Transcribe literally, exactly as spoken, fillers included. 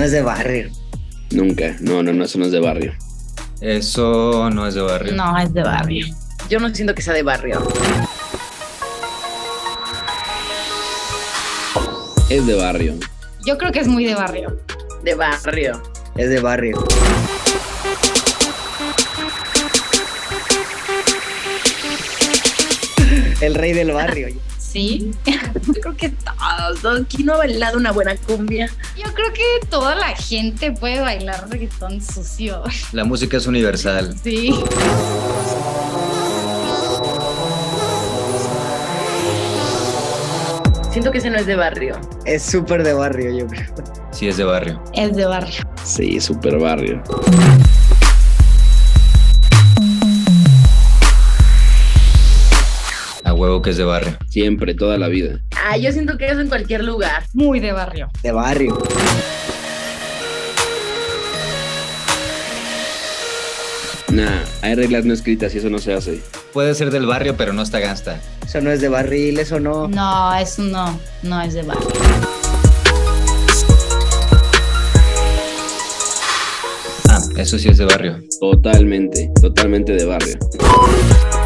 es de barrio. Nunca, no, no, no, eso no es de barrio. Eso no es de barrio. No, es de barrio. Yo no siento que sea de barrio. Es de barrio. Yo creo que es muy de barrio. De barrio. Es de barrio. El rey del barrio. ¿Sí? Yo creo que todos, todos. ¿Quién no ha bailado una buena cumbia? Yo creo que toda la gente puede bailar reggaetón sucio. La música es universal. Sí. Siento que ese no es de barrio. Es súper de barrio, yo creo. Sí, es de barrio. Es de barrio. Sí, super barrio. A huevo que es de barrio. Siempre, toda la vida. Ah, yo siento que eso en cualquier lugar. Muy de barrio. De barrio. Nah, hay reglas no escritas y eso no se hace. Puede ser del barrio, pero no está gangsta. Eso no es de barril, eso no. No, eso no. No es de barrio. Ah, eso sí es de barrio. Totalmente, totalmente de barrio.